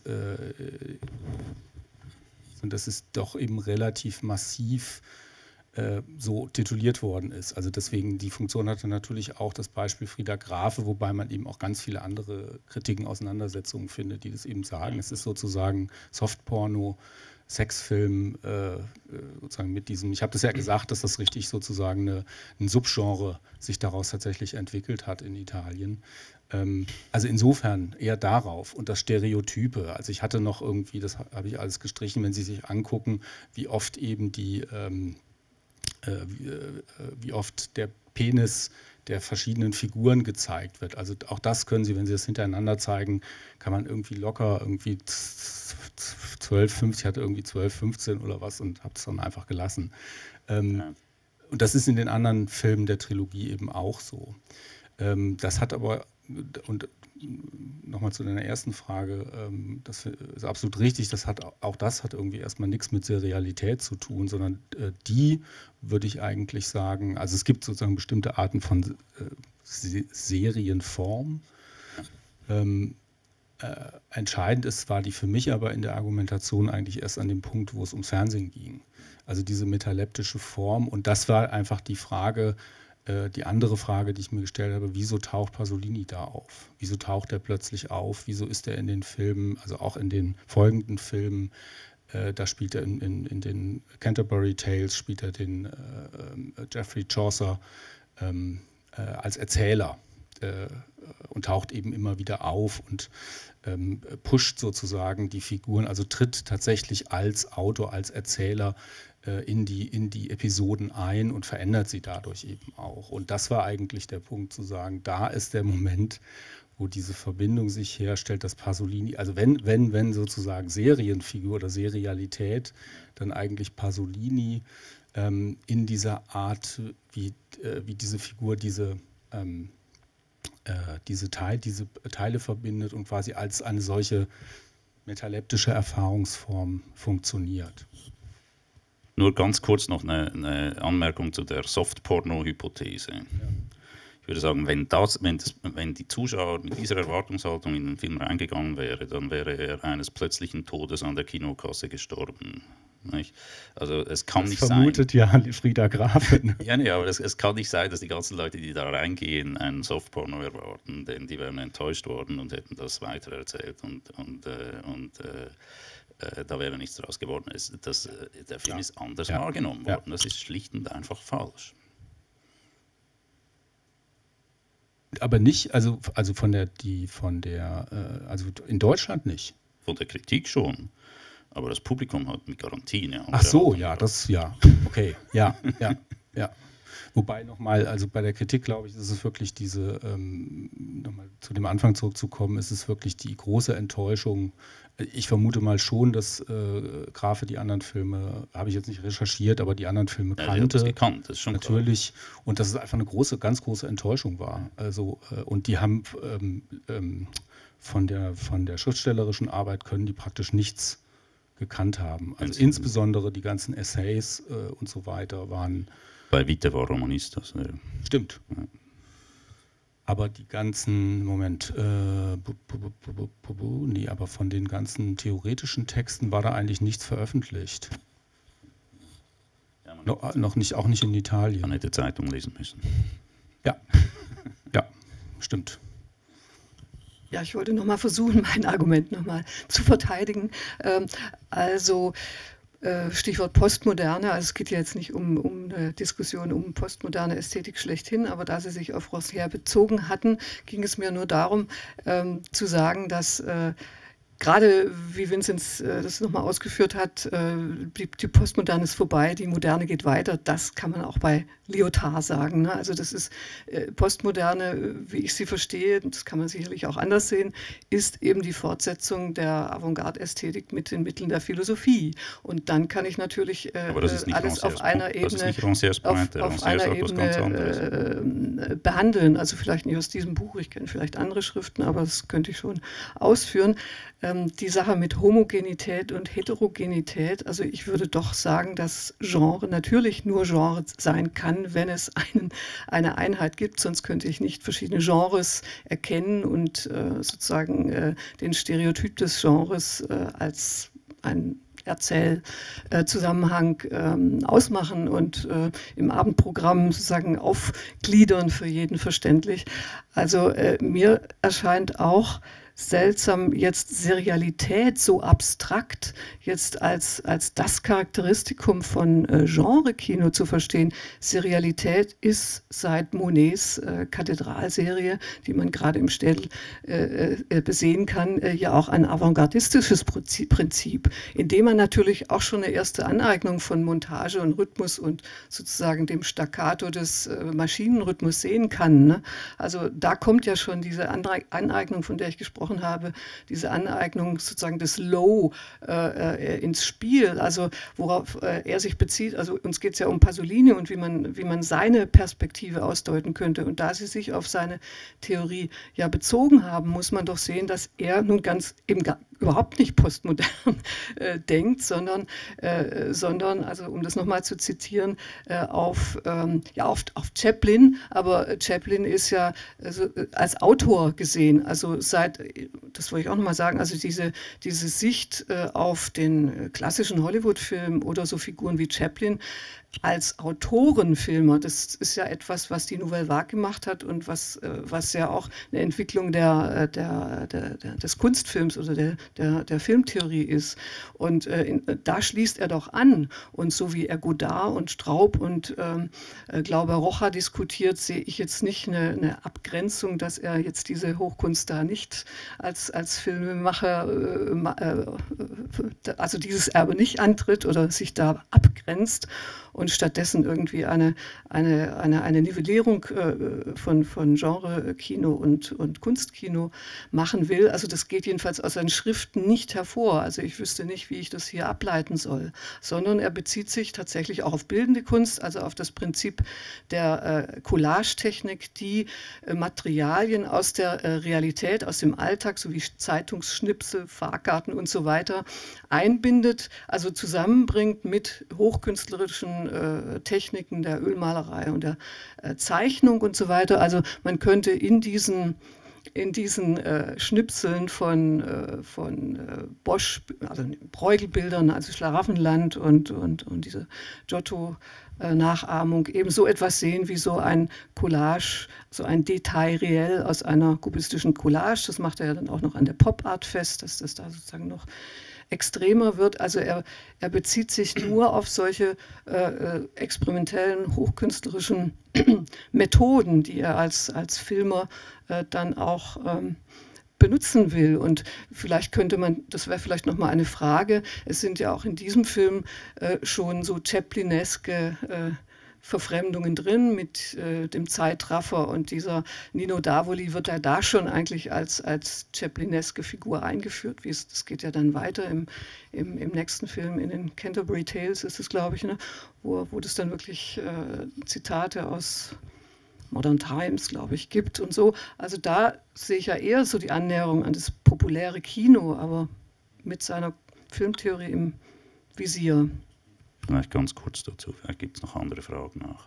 ist doch eben relativ massiv so tituliert worden ist. Also deswegen, die Funktion hatte natürlich auch das Beispiel Frida Graf, wobei man eben auch ganz viele andere Kritiken, Auseinandersetzungen findet, die das eben sagen. Es ist sozusagen Softporno, Sexfilm, sozusagen mit diesem, ich habe das ja gesagt, dass das richtig sozusagen ein Subgenre sich daraus tatsächlich entwickelt hat in Italien. Also insofern eher darauf und das Stereotype. Also ich hatte noch irgendwie, das habe ich alles gestrichen, wenn Sie sich angucken, wie oft eben wie oft der Penis der verschiedenen Figuren gezeigt wird. Also auch das können Sie, wenn Sie das hintereinander zeigen, kann man irgendwie locker irgendwie 12, 15, ich hatte irgendwie 12, 15 oder was und habe es dann einfach gelassen. Und das ist in den anderen Filmen der Trilogie eben auch so. Das hat aber, und nochmal zu deiner ersten Frage, das ist absolut richtig, auch das hat irgendwie erstmal nichts mit Serialität zu tun, sondern die würde ich eigentlich sagen, also es gibt sozusagen bestimmte Arten von Serienform. Entscheidend war die für mich aber in der Argumentation eigentlich erst an dem Punkt, wo es ums Fernsehen ging. Also diese metaleptische Form, und das war einfach die Frage, die andere Frage, die ich mir gestellt habe, wieso taucht Pasolini da auf? Wieso taucht er plötzlich auf? Wieso ist er in den Filmen, also auch in den folgenden Filmen, da spielt er in den Canterbury Tales, spielt er den Geoffrey Chaucer als Erzähler und taucht eben immer wieder auf und pusht sozusagen die Figuren, also tritt tatsächlich als Autor, als Erzähler in die Episoden ein und verändert sie dadurch eben auch. Und das war eigentlich der Punkt zu sagen, da ist der Moment, wo diese Verbindung sich herstellt, dass Pasolini, also wenn sozusagen Serienfigur oder Serialität, dann eigentlich Pasolini in dieser Art, wie diese Figur diese Teile verbindet und quasi als eine solche metaleptische Erfahrungsform funktioniert. Nur ganz kurz noch eine Anmerkung zu der Softporno-Hypothese. Ja. Ich würde sagen, wenn die Zuschauer mit dieser Erwartungshaltung in den Film reingegangen wäre, dann wäre er eines plötzlichen Todes an der Kinokasse gestorben. Nicht? Also es kann nicht vermutet sein. Ja Frieda Grafin. Ja, nee, aber es kann nicht sein, dass die ganzen Leute, die da reingehen, einen Softporno erwarten, denn die wären enttäuscht worden und hätten das weitererzählt und da wäre nichts daraus geworden. Der Film ist anders wahrgenommen worden. Das ist schlicht und einfach falsch. Aber nicht, also in Deutschland nicht. Von der Kritik schon. Aber das Publikum hat mit Garantie eine andere. Ach so, okay, ja. Wobei nochmal, also bei der Kritik, glaube ich, ist es wirklich diese, nochmal zu dem Anfang zurückzukommen, ist es wirklich die große Enttäuschung. Ich vermute mal schon, dass Grafe die anderen Filme, habe ich jetzt nicht recherchiert, aber die anderen Filme kannte. Das gekannt, das ist schon natürlich. Klar. Und dass es einfach eine ganz große Enttäuschung war. Also, und die haben von der schriftstellerischen Arbeit können die praktisch nichts gekannt haben. Also insbesondere die ganzen Essays und so weiter waren. Bei Vite war Romanist. Also, stimmt. Ja. Aber die ganzen, aber von den ganzen theoretischen Texten war da eigentlich nichts veröffentlicht. Ja, auch nicht in Italien. Man hätte Zeitung lesen müssen. Ja, stimmt. Ja, ich wollte nochmal versuchen, mein Argument nochmal zu verteidigen. Stichwort Postmoderne, also es geht ja jetzt nicht um eine Diskussion um postmoderne Ästhetik schlechthin, aber da Sie sich auf Rossier bezogen hatten, ging es mir nur darum, zu sagen, dass gerade, wie Vinzenz das nochmal ausgeführt hat, die Postmoderne ist vorbei, die Moderne geht weiter. Das kann man auch bei Lyotard sagen. Ne? Also das ist Postmoderne, wie ich sie verstehe, das kann man sicherlich auch anders sehen, ist eben die Fortsetzung der Avantgarde-Ästhetik mit den Mitteln der Philosophie. Und dann kann ich natürlich alles auf einer Ebene, behandeln. Also vielleicht nicht aus diesem Buch, ich kenne vielleicht andere Schriften, aber das könnte ich schon ausführen. Die Sache mit Homogenität und Heterogenität, also ich würde doch sagen, dass Genre natürlich nur Genre sein kann, wenn es eine Einheit gibt, sonst könnte ich nicht verschiedene Genres erkennen und sozusagen den Stereotyp des Genres als ein Erzählzusammenhang ausmachen und im Abendprogramm sozusagen aufgliedern für jeden verständlich. Also mir erscheint auch, seltsam, jetzt Serialität so abstrakt jetzt als das Charakteristikum von Genre-Kino zu verstehen. Serialität ist seit Monets Kathedralserie, die man gerade im Städel besehen kann, ja auch ein avantgardistisches Prinzip, in dem man natürlich auch schon eine erste Aneignung von Montage und Rhythmus und sozusagen dem Staccato des Maschinenrhythmus sehen kann. Ne? Also da kommt ja schon diese Aneignung, von der ich gesprochen habe, diese Aneignung sozusagen des Low ins Spiel, also worauf er sich bezieht. Also uns geht es ja um Pasolini und wie man seine Perspektive ausdeuten könnte. Und da sie sich auf seine Theorie ja bezogen haben, muss man doch sehen, dass er nun ganz eben überhaupt nicht postmodern denkt, sondern, also um das nochmal zu zitieren, auf Chaplin, aber Chaplin ist ja als Autor gesehen, also das wollte ich auch nochmal sagen, also diese Sicht auf den klassischen Hollywood-Film oder so Figuren wie Chaplin als Autorenfilmer, das ist ja etwas, was die Nouvelle Vague gemacht hat und was ja auch eine Entwicklung des Kunstfilms oder der Filmtheorie ist. Und da schließt er doch an. Und so wie er Godard und Straub und Glauber-Rocha diskutiert, sehe ich jetzt nicht eine Abgrenzung, dass er jetzt diese Hochkunst da nicht als Filmemacher, also dieses Erbe nicht antritt oder sich da abgrenzt und stattdessen irgendwie eine Nivellierung von Genre-Kino und Kunstkino machen will. Also das geht jedenfalls aus seinen Schriften nicht hervor. Also ich wüsste nicht, wie ich das hier ableiten soll, sondern er bezieht sich tatsächlich auch auf bildende Kunst, also auf das Prinzip der Collage-Technik, die Materialien aus der Realität, aus dem Alltag, sowie Zeitungsschnipsel, Fahrkarten und so weiter einbindet, also zusammenbringt mit hochkünstlerischen Techniken der Ölmalerei und der Zeichnung und so weiter. Also man könnte in diesen Schnipseln von Bosch, also Bruegel-Bildern, also Schlaraffenland und diese Giotto-Nachahmung eben so etwas sehen wie so ein Collage, so ein Detail reell aus einer kubistischen Collage. Das macht er ja dann auch noch an der Pop-Art fest, dass das da sozusagen noch extremer wird. Also er bezieht sich nur auf solche experimentellen, hochkünstlerischen Methoden, die er als Filmer dann auch benutzen will. Und vielleicht könnte man, das wäre vielleicht nochmal eine Frage, es sind ja auch in diesem Film schon so Chaplineske Verfremdungen drin mit dem Zeitraffer und dieser Nino Davoli wird da schon eigentlich als Chaplineske Figur eingeführt. Das geht ja dann weiter im nächsten Film, in den Canterbury Tales ist es, glaube ich, ne? wo das dann wirklich Zitate aus Modern Times, glaube ich, gibt und so. Also da sehe ich ja eher so die Annäherung an das populäre Kino, aber mit seiner Filmtheorie im Visier. Vielleicht ganz kurz dazu, vielleicht gibt es noch andere Fragen nach.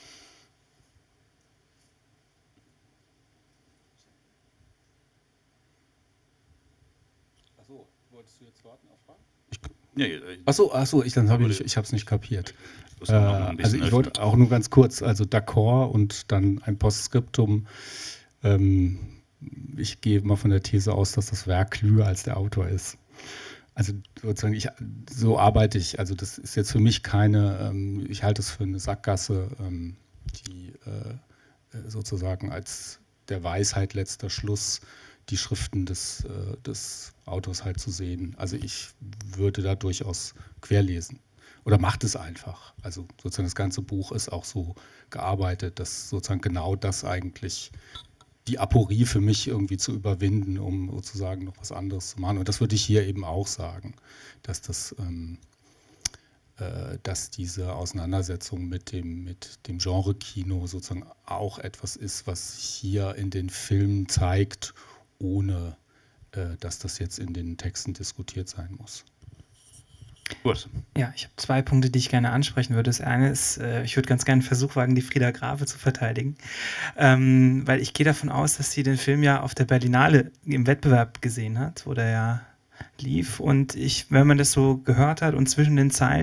Achso, wolltest du jetzt warten auf Fragen? Achso, ich habe es nicht kapiert. Also ich wollte auch nur ganz kurz, also d'accord und dann ein Postskriptum. Ich gehe mal von der These aus, dass das Werk klüger als der Autor ist. Also sozusagen, so arbeite ich. Also das ist jetzt für mich keine, ich halte es für eine Sackgasse, die sozusagen als der Weisheit letzter Schluss die Schriften des Autors halt zu sehen. Also ich würde da durchaus querlesen. Oder macht es einfach. Also sozusagen das ganze Buch ist auch so gearbeitet, dass sozusagen genau das eigentlich die Aporie für mich irgendwie zu überwinden, um sozusagen noch was anderes zu machen. Und das würde ich hier eben auch sagen, dass dass diese Auseinandersetzung mit dem Genre-Kino sozusagen auch etwas ist, was sich hier in den Filmen zeigt, ohne dass das jetzt in den Texten diskutiert sein muss. Gut. Ja, ich habe 2 Punkte, die ich gerne ansprechen würde. Das eine ist, ich würde ganz gerne einen Versuch wagen, die Frida Grave zu verteidigen, weil ich gehe davon aus, dass sie den Film ja auf der Berlinale im Wettbewerb gesehen hat, wo der ja lief. Und wenn man das so gehört hat und zwischen den Zeilen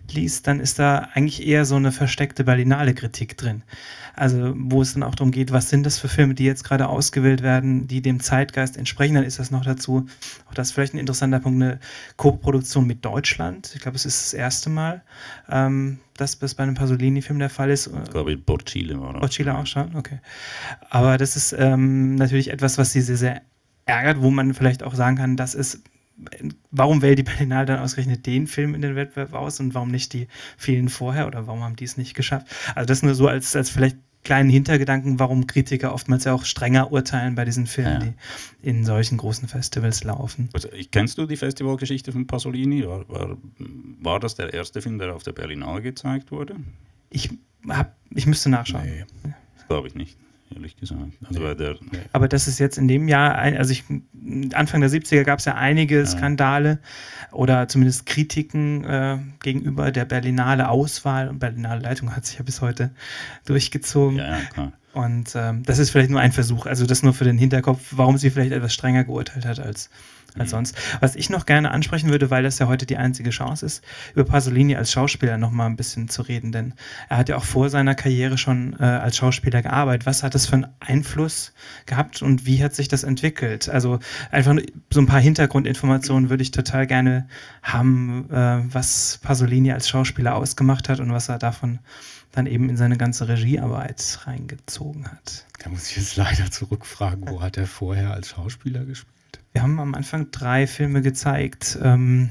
liest, dann ist da eigentlich eher so eine versteckte Berlinale-Kritik drin. Also wo es dann auch darum geht, was sind das für Filme, die jetzt gerade ausgewählt werden, die dem Zeitgeist entsprechen. Dann ist das noch dazu, auch das ist vielleicht ein interessanter Punkt, eine Co-Produktion mit Deutschland. Ich glaube, es ist das erste Mal, dass das bei einem Pasolini-Film der Fall ist. Ich glaube, in Porcile war das. Porcile auch schon, okay. Aber das ist natürlich etwas, was sie sehr, sehr ärgert, wo man vielleicht auch sagen kann, das ist, warum wählt die Berlinale dann ausgerechnet den Film in den Wettbewerb aus und warum nicht die vielen vorher oder warum haben die es nicht geschafft? Also das nur so als vielleicht kleinen Hintergedanken, warum Kritiker oftmals ja auch strenger urteilen bei diesen Filmen, die in solchen großen Festivals laufen. Also, kennst du die Festivalgeschichte von Pasolini? War das der erste Film, der auf der Berlinale gezeigt wurde? Ich müsste nachschauen. Nee. Das glaube ich nicht, ehrlich gesagt. Also Aber das ist jetzt in dem Jahr, Anfang der 70er gab es ja einige Skandale oder zumindest Kritiken gegenüber der Berlinale Auswahl und Berlinale Leitung hat sich ja bis heute durchgezogen. Ja, klar. Und das ist vielleicht nur ein Versuch, also das nur für den Hinterkopf, warum sie vielleicht etwas strenger geurteilt hat als sonst. Was ich noch gerne ansprechen würde, weil das ja heute die einzige Chance ist, über Pasolini als Schauspieler noch mal ein bisschen zu reden, denn er hat ja auch vor seiner Karriere schon als Schauspieler gearbeitet. Was hat das für einen Einfluss gehabt und wie hat sich das entwickelt? Also einfach so ein paar Hintergrundinformationen würde ich total gerne haben, was Pasolini als Schauspieler ausgemacht hat und was er davon dann eben in seine ganze Regiearbeit reingezogen hat. Da muss ich jetzt leider zurückfragen, wo hat er vorher als Schauspieler gespielt? Wir haben am Anfang 3 Filme gezeigt. Er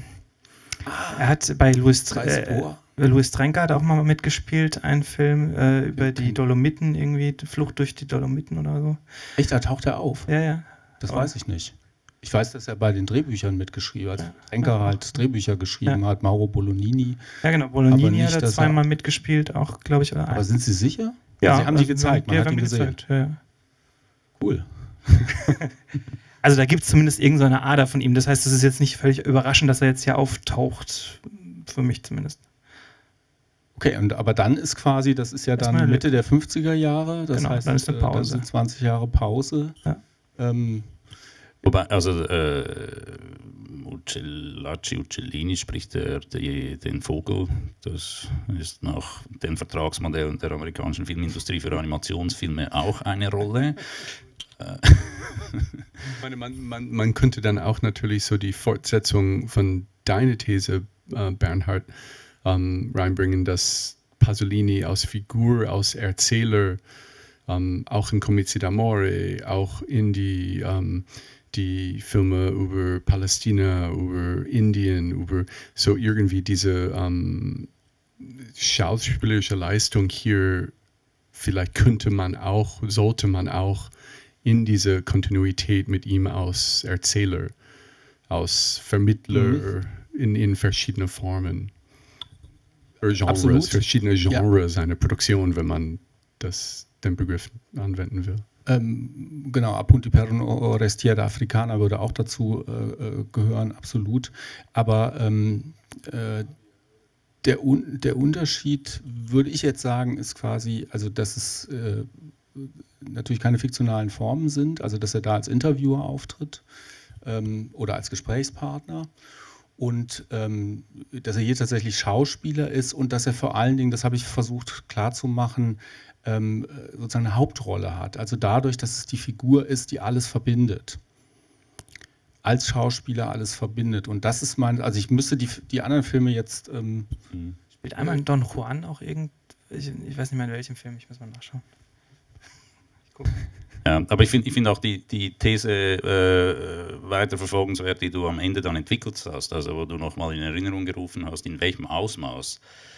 hat bei Louis Trenker hat auch mal mitgespielt, einen Film über die Dolomiten, irgendwie Flucht durch die Dolomiten oder so. Echt, da taucht er auf? Ja. Das weiß ich nicht. Ich weiß, dass er bei den Drehbüchern mitgeschrieben hat. Trenker halt Drehbücher geschrieben hat, Mauro Bolognini. Ja, genau, Bolognini hat er zweimal mitgespielt, auch, glaube ich. Aber sind Sie sicher? Ja, Sie haben die gezeigt, man hat ihn gesehen. Gezeigt, ja. Cool. Also da gibt es zumindest irgendeine Ader von ihm. Das heißt, es ist jetzt nicht völlig überraschend, dass er jetzt hier auftaucht. Für mich zumindest. Okay, aber dann ist quasi, das ist ja dann Mitte der 50er Jahre. Das heißt, dann ist eine Pause. Das sind 20 Jahre Pause. Ja. Wobei, also Uccellini spricht den Vogel. Das ist nach den Vertragsmodellen der amerikanischen Filmindustrie für Animationsfilme auch eine Rolle. Man könnte dann auch natürlich so die Fortsetzung von deiner These, Bernhard, reinbringen, dass Pasolini als Figur, als Erzähler, auch in Comizi d'Amore, auch in die Filme über Palästina, über Indien, über so irgendwie diese schauspielerische Leistung hier, vielleicht sollte man auch in diese Kontinuität mit ihm als Erzähler, als Vermittler in verschiedene Formen, verschiedene Genres seiner Produktion, wenn man den Begriff anwenden will. Genau, Appunti per un'Orestiera Africana würde auch dazu gehören, absolut. Aber der Unterschied, würde ich jetzt sagen, ist quasi, also dass es natürlich keine fiktionalen Formen sind, also dass er da als Interviewer auftritt oder als Gesprächspartner und dass er hier tatsächlich Schauspieler ist und dass er vor allen Dingen, das habe ich versucht klarzumachen, sozusagen eine Hauptrolle hat. Also dadurch, dass es die Figur ist, die alles verbindet. Als Schauspieler alles verbindet. Und das ist also ich müsste die anderen Filme jetzt... Spielt einmal in Don Juan auch ich weiß nicht mehr in welchem Film, ich muss mal nachschauen. Ja, aber ich find auch die These weiter verfolgenswert, die du am Ende dann entwickelt hast, also wo du nochmal in Erinnerung gerufen hast, in welchem Ausmaß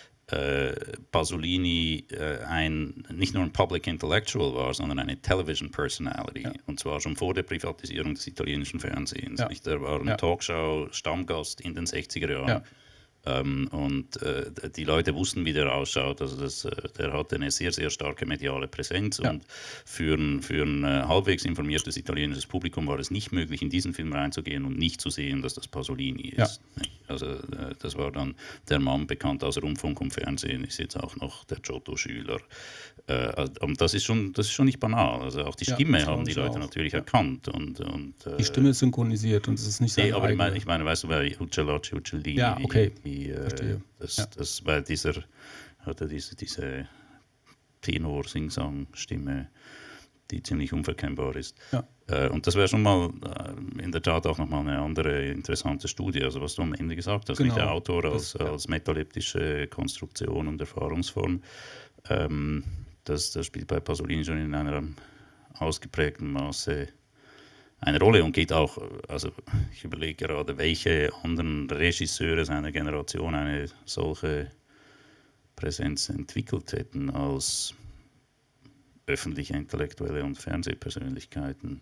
Pasolini nicht nur ein Public Intellectual war, sondern eine Television Personality. Ja. Und zwar schon vor der Privatisierung des italienischen Fernsehens. Ja. Er war ein Talkshow-Stammgast in den 60er Jahren. Ja. Und die Leute wussten, wie der ausschaut. Also der hatte eine sehr, sehr starke mediale Präsenz. Ja. Und für ein halbwegs informiertes italienisches Publikum war es nicht möglich, in diesen Film reinzugehen und nicht zu sehen, dass das Pasolini ist. Ja. Also das war dann der Mann, bekannt aus Rundfunk und Fernsehen, ist jetzt auch noch der Giotto-Schüler. Und das ist schon nicht banal. Also auch die Stimme haben die Leute natürlich erkannt. Und die Stimme ist synchronisiert und es ist nicht seine eigene. Aber ich meine, weißt du, bei Uccelocci, Uccellini, ja, okay. Das war hatte diese Tenor-Singsang-Stimme, die ziemlich unverkennbar ist. Ja. Und das wäre schon mal in der Tat auch nochmal eine andere interessante Studie. Also was du am Ende gesagt hast, nicht der Autor als metaleptische Konstruktion und Erfahrungsform, das spielt bei Pasolini schon in einem ausgeprägten Maße eine Rolle und geht auch, also ich überlege gerade, welche anderen Regisseure seiner Generation eine solche Präsenz entwickelt hätten als öffentliche Intellektuelle und Fernsehpersönlichkeiten.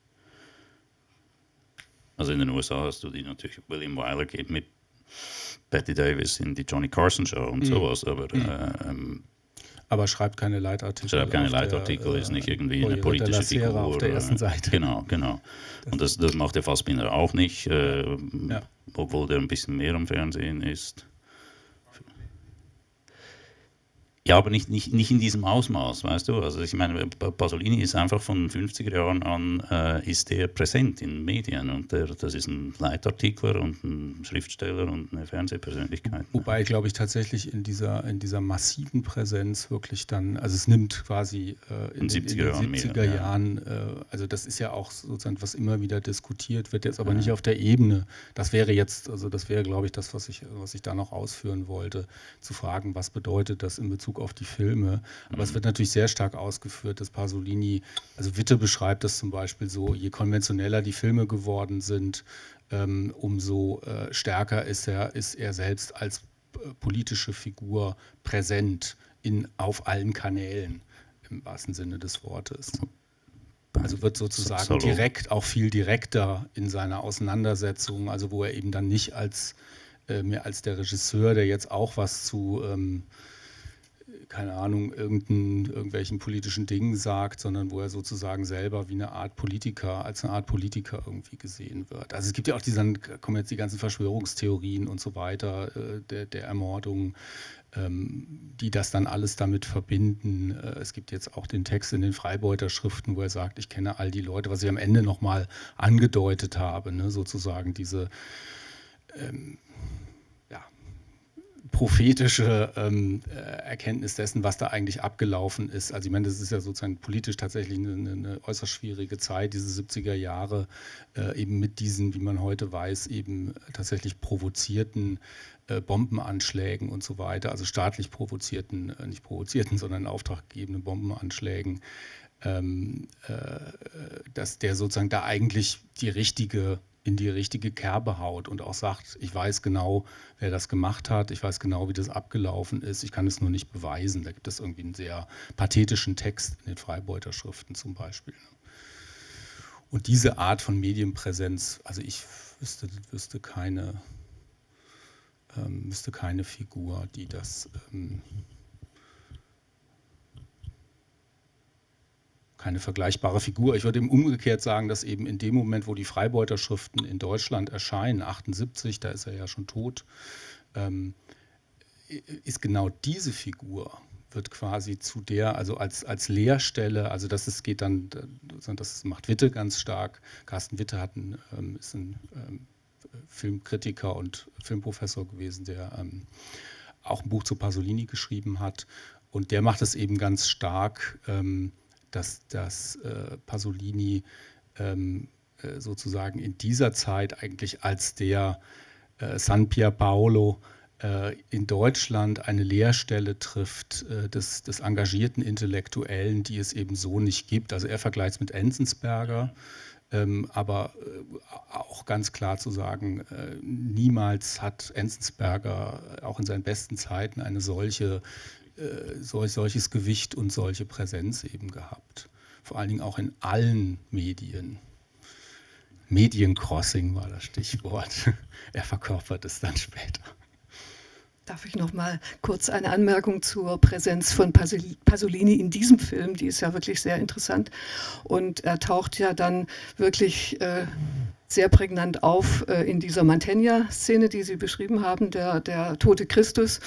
Also in den USA hast du die natürlich, William Wyler geht mit Bette Davis in die Johnny Carson Show und sowas, aber schreibt keine Leitartikel. Ist nicht irgendwie eine politische Figur. Auf der ersten Seite. Genau. Und das macht der Fassbinder auch nicht, obwohl der ein bisschen mehr am Fernsehen ist. Ja, aber nicht in diesem Ausmaß, weißt du? Also ich meine, Pasolini ist einfach von den 50er Jahren an, ist der präsent in Medien und das ist ein Leitartikler und ein Schriftsteller und eine Fernsehpersönlichkeit. Wobei, glaube ich, tatsächlich in dieser massiven Präsenz wirklich dann, also es nimmt quasi in den 70er Jahren, also das ist ja auch sozusagen, was immer wieder diskutiert wird, jetzt aber nicht auf der Ebene. Das wäre, glaube ich, das, was ich da noch ausführen wollte, zu fragen, was bedeutet das in Bezug auf die Filme. Aber es wird natürlich sehr stark ausgeführt, dass Pasolini, also Witte beschreibt das zum Beispiel so, je konventioneller die Filme geworden sind, umso stärker ist er selbst als politische Figur präsent auf allen Kanälen, im wahrsten Sinne des Wortes. Also wird sozusagen auch viel direkter in seiner Auseinandersetzung, also wo er eben dann nicht mehr als der Regisseur, der jetzt auch was zu keine Ahnung, irgendwelchen politischen Dingen sagt, sondern wo er sozusagen selber als eine Art Politiker irgendwie gesehen wird. Also es gibt ja auch kommen jetzt die ganzen Verschwörungstheorien und so weiter, der Ermordung, die das dann alles damit verbinden. Es gibt jetzt auch den Text in den Freibeuter-Schriften, wo er sagt, ich kenne all die Leute, was ich am Ende nochmal angedeutet habe, ne, sozusagen diese prophetische Erkenntnis dessen, was da eigentlich abgelaufen ist. Also ich meine, das ist ja sozusagen politisch tatsächlich eine äußerst schwierige Zeit, diese 70er Jahre, eben mit diesen, wie man heute weiß, eben tatsächlich provozierten Bombenanschlägen und so weiter, also staatlich nicht provozierten, sondern in Auftrag gegebenen Bombenanschlägen, dass der sozusagen da eigentlich in die richtige Kerbe haut und auch sagt, ich weiß genau, wer das gemacht hat, ich weiß genau, wie das abgelaufen ist, ich kann es nur nicht beweisen. Da gibt es irgendwie einen sehr pathetischen Text in den Freibeuter-Schriften zum Beispiel. Und diese Art von Medienpräsenz, also ich wüsste keine Figur, die das keine vergleichbare Figur. Ich würde eben umgekehrt sagen, dass eben in dem Moment, wo die Freibeuter-Schriften in Deutschland erscheinen, 78, da ist er ja schon tot, ist genau diese Figur, wird quasi zu der, also als Leerstelle, also das macht Witte ganz stark. Carsten Witte ist ein Filmkritiker und Filmprofessor gewesen, der auch ein Buch zu Pasolini geschrieben hat. Und der macht es eben ganz stark, dass Pasolini sozusagen in dieser Zeit eigentlich als der San Pierpaolo in Deutschland eine Leerstelle trifft des engagierten Intellektuellen, die es eben so nicht gibt. Also er vergleicht es mit Enzensberger, aber auch ganz klar zu sagen, niemals hat Enzensberger auch in seinen besten Zeiten eine solches Gewicht und solche Präsenz eben gehabt. Vor allen Dingen auch in allen Medien. Mediencrossing war das Stichwort. Er verkörpert es dann später. Darf ich noch mal kurz eine Anmerkung zur Präsenz von Pasolini in diesem Film? Die ist ja wirklich sehr interessant. Und er taucht ja dann wirklich sehr prägnant auf in dieser Mantegna-Szene, die Sie beschrieben haben, der tote Christus.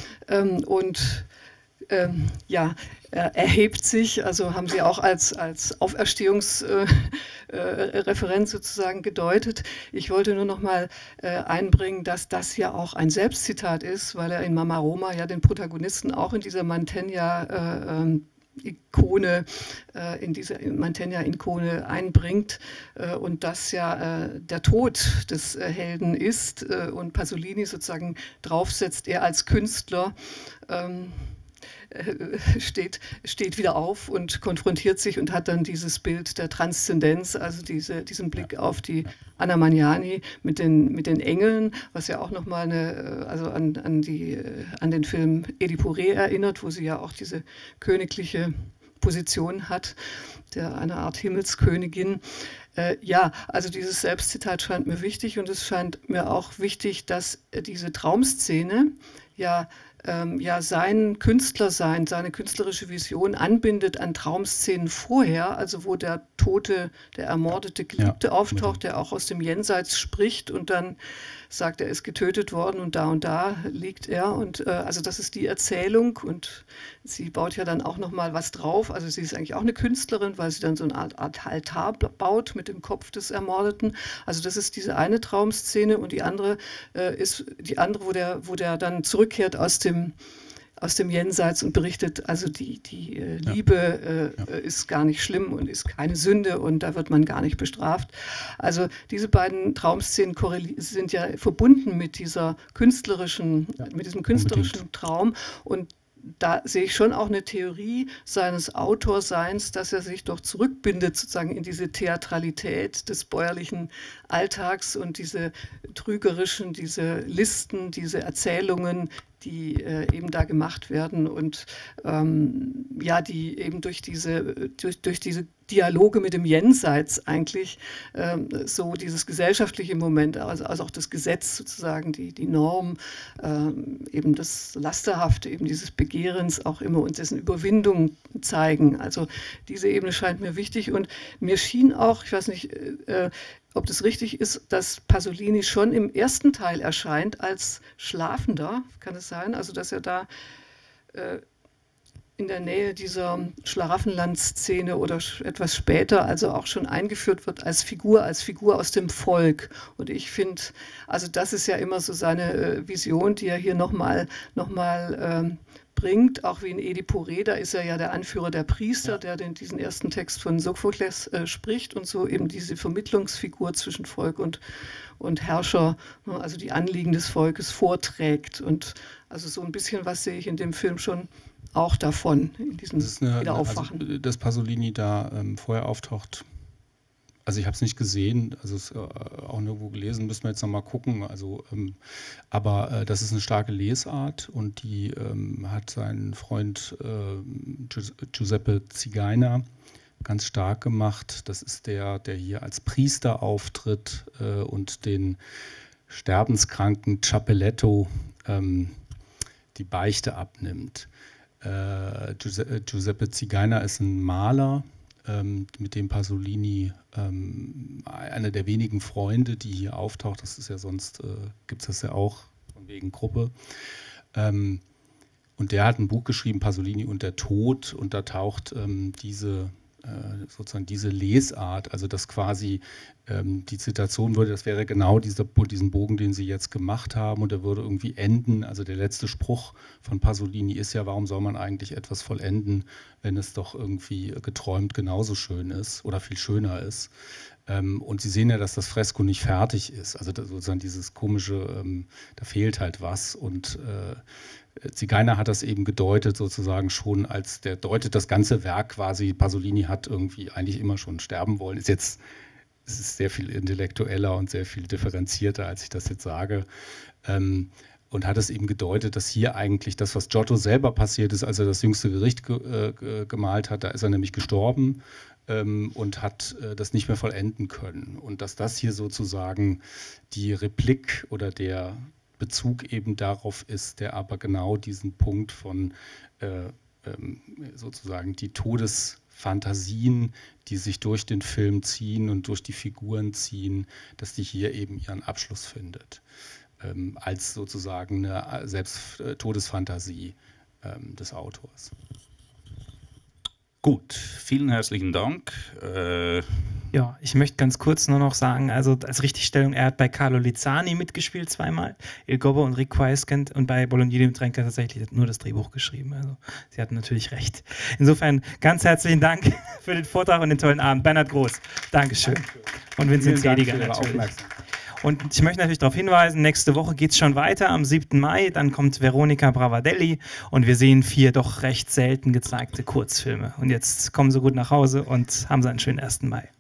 Erhebt sich, also haben Sie auch als Auferstehungsreferenz sozusagen gedeutet. Ich wollte nur noch mal einbringen, dass das ja auch ein Selbstzitat ist, weil er in Mama Roma ja den Protagonisten auch in dieser Mantegna-Ikone, einbringt und das ja der Tod des Helden ist und Pasolini sozusagen draufsetzt, er als Künstler steht wieder auf und konfrontiert sich und hat dann dieses Bild der Transzendenz, also diesen Blick auf die Anna Magnani mit den Engeln, was ja auch nochmal an den Film Edipo Rei erinnert, wo sie ja auch diese königliche Position hat, eine Art Himmelskönigin. Also dieses Selbstzitat scheint mir wichtig und es scheint mir auch wichtig, dass diese Traumszene sein Künstlersein, seine künstlerische Vision anbindet an Traumszenen vorher, also wo der ermordete Geliebte auftaucht, der auch aus dem Jenseits spricht und dann sagt, er ist getötet worden und da liegt er. Und also das ist die Erzählung und sie baut ja dann auch nochmal was drauf. Also sie ist eigentlich auch eine Künstlerin, weil sie dann so eine Art Altar baut mit dem Kopf des Ermordeten. Also das ist diese eine Traumszene und die andere ist die andere, wo der dann zurückkehrt aus dem Jenseits und berichtet, also die Liebe ist gar nicht schlimm und ist keine Sünde und da wird man gar nicht bestraft. Also diese beiden Traumszenen sind ja verbunden mit diesem künstlerischen Traum und da sehe ich schon auch eine Theorie seines Autorseins, dass er sich doch zurückbindet sozusagen in diese Theatralität des bäuerlichen Alltags und diese trügerischen, diese Listen, diese Erzählungen, die eben da gemacht werden und die eben durch diese Dialoge mit dem Jenseits eigentlich so dieses gesellschaftliche Moment, also auch das Gesetz sozusagen, die Norm, eben das Lasterhafte, eben dieses Begehrens auch immer und dessen Überwindung zeigen. Also diese Ebene scheint mir wichtig und mir schien auch, ich weiß nicht, ob das richtig ist, dass Pasolini schon im ersten Teil erscheint als Schlafender, kann es sein? Also dass er da in der Nähe dieser Schlaraffenland-Szene oder etwas später also auch schon eingeführt wird als Figur aus dem Volk. Und ich finde, also das ist ja immer so seine Vision, die er hier nochmal bringt, auch wie in Edipo Rei, da ist er ja der Anführer der Priester, der diesen ersten Text von Sophokles spricht und so eben diese Vermittlungsfigur zwischen Volk und Herrscher, also die Anliegen des Volkes vorträgt. Und also so ein bisschen was sehe ich in dem Film schon auch davon, in diesem Wiederaufwachen. Also, dass Pasolini da vorher auftaucht, also ich habe es nicht gesehen, also es auch nirgendwo gelesen, müssen wir jetzt nochmal gucken. Also, aber das ist eine starke Lesart und die hat sein Freund Giuseppe Zigaina ganz stark gemacht. Das ist der hier als Priester auftritt und den sterbenskranken Ciappeletto die Beichte abnimmt. Giuseppe Zigaina ist ein Maler, mit dem Pasolini einer der wenigen Freunde, die hier auftaucht. Das ist ja sonst, gibt es das ja auch von wegen Gruppe. Und der hat ein Buch geschrieben, Pasolini und der Tod, und da taucht diese Lesart, also dass quasi die Zitation würde, das wäre genau diesen Bogen, den Sie jetzt gemacht haben, und der würde irgendwie enden. Also der letzte Spruch von Pasolini ist ja, warum soll man eigentlich etwas vollenden, wenn es doch irgendwie geträumt genauso schön ist oder viel schöner ist. Und Sie sehen ja, dass das Fresko nicht fertig ist. Also sozusagen dieses komische, da fehlt halt was, und Zigaina hat das eben gedeutet sozusagen schon als, der deutet das ganze Werk quasi, Pasolini hat irgendwie eigentlich immer schon sterben wollen, es ist sehr viel intellektueller und sehr viel differenzierter, als ich das jetzt sage, und hat es eben gedeutet, dass hier eigentlich das, was Giotto selber passiert ist, als er das jüngste Gericht gemalt hat, da ist er nämlich gestorben und hat das nicht mehr vollenden können, und dass das hier sozusagen die Replik oder der Bezug eben darauf ist, der aber genau diesen Punkt von sozusagen die Fantasien, die sich durch den Film ziehen und durch die Figuren ziehen, dass die hier eben ihren Abschluss findet. Als sozusagen eine Todesfantasie des Autors. Gut, vielen herzlichen Dank. Ja, ich möchte ganz kurz nur noch sagen, also als Richtigstellung, er hat bei Carlo Lizzani mitgespielt zweimal, Il Gobbo und Rick Weisskant, und bei Bolognini und Trenker tatsächlich nur das Drehbuch geschrieben. Also sie hatten natürlich recht. Insofern ganz herzlichen Dank für den Vortrag und den tollen Abend. Bernhard Groß, Dankeschön. Und Vincent Seliger natürlich. Und ich möchte natürlich darauf hinweisen, nächste Woche geht es schon weiter, am 7. Mai, dann kommt Veronica Bravadelli und wir sehen 4 doch recht selten gezeigte Kurzfilme. Und jetzt kommen Sie gut nach Hause und haben Sie einen schönen 1. Mai.